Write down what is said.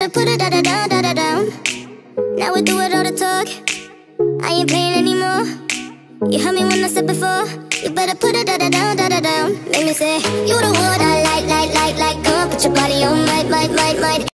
better put it down. Now we do it all the talk. I ain't playing anymore. You heard me when I said before. You better put it down. Make me say, you the one I like. Come on, put your body on, might.